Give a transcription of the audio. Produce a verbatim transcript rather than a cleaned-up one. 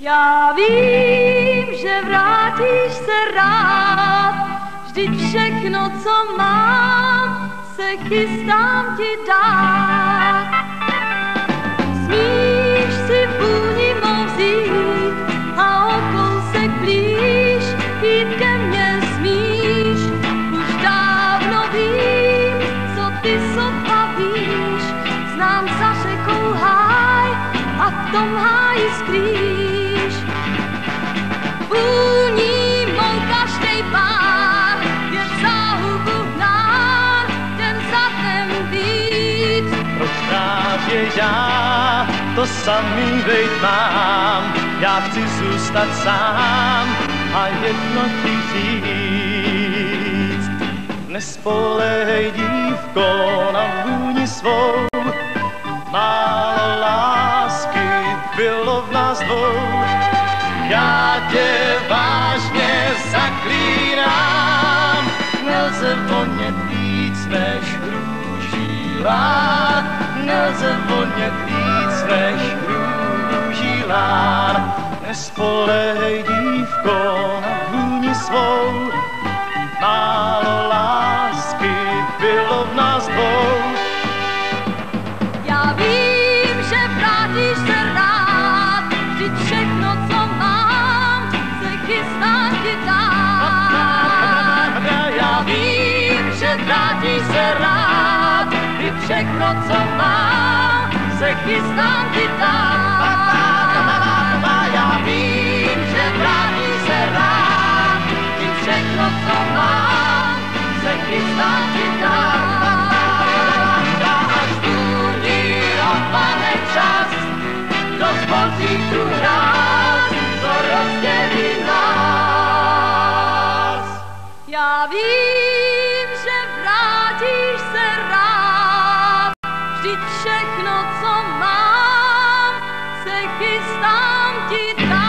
Já vím, že vrátíš se rád, vždyť všechno, co mám, se chystám ti dát. Smíš si vůni mou vzít a o kousek blíž jít ke mně smíš. Už dávno vím, co ty sotva víš, znám za řekou háj a v tom háji skrýš. Vůní mou každej pár je v záhubu hnán, ten za dnem víc. Proč právě já to samý vejt mám, já chci zůstat sám a jedno ti říct. Nespolehej, dívko, na vůni svou, málo lásky bylo v nás dvou. Já tě vážně zaklínám, nelze vonět víc než růží lán, nelze vonět víc než růží lán. Nespolehej, dívko, na vůni svou, málo lásky bylo v nás dvou. Já vím, že vrátíš se rád, vždyť všechno, co mám, se chystám ti dát. Já vím, že vrátíš se rád, vždyť všechno, co mám, se chystám ti dát. Já vím, že vrátíš se rád, vždyť všechno, co mám, se chystám ti dát. Pane čas, rozpolcí tu hráz, co rozdělí nás. Já vím, že vrátíš se rád, vždyť všechno, co mám, se chystám ti dát.